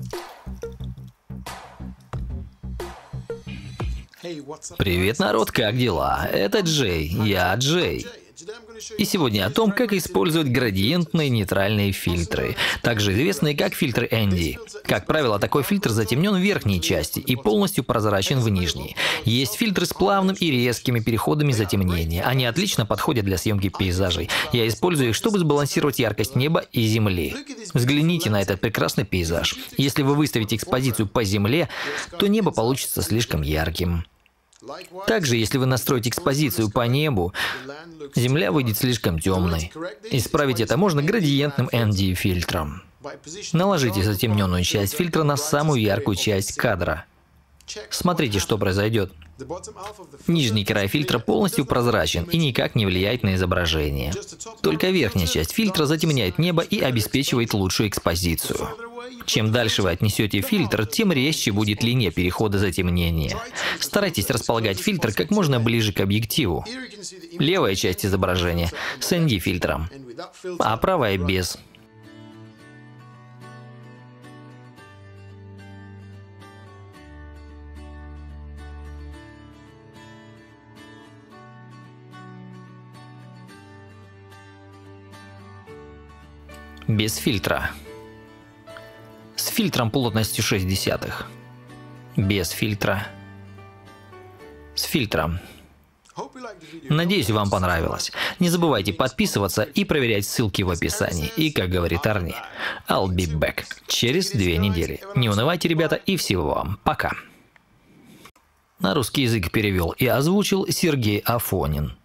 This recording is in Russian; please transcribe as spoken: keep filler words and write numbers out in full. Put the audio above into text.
Привет, народ, как дела? Это Джей, я Джей. И сегодня о том, как использовать градиентные нейтральные фильтры, также известные как фильтры Энди. Как правило, такой фильтр затемнен в верхней части и полностью прозрачен в нижней. Есть фильтры с плавным и резкими переходами затемнения. Они отлично подходят для съемки пейзажей. Я использую их, чтобы сбалансировать яркость неба и земли. Взгляните на этот прекрасный пейзаж. Если вы выставите экспозицию по земле, то небо получится слишком ярким. Также, если вы настроите экспозицию по небу, земля выйдет слишком темной. Исправить это можно градиентным Энди фильтром. Наложите затемненную часть фильтра на самую яркую часть кадра. Смотрите, что произойдет. Нижний край фильтра полностью прозрачен и никак не влияет на изображение. Только верхняя часть фильтра затемняет небо и обеспечивает лучшую экспозицию. Чем дальше вы отнесете фильтр, тем резче будет линия перехода затемнения. Старайтесь располагать фильтр как можно ближе к объективу. Левая часть изображения с Энди фильтром, а правая без. Без фильтра. С фильтром плотностью шесть десятых. Без фильтра. С фильтром. Надеюсь, вам понравилось. Не забывайте подписываться и проверять ссылки в описании. И, как говорит Арни, I'll be back через две недели. Не унывайте, ребята, и всего вам. Пока. На русский язык перевел и озвучил Сергей Афонин.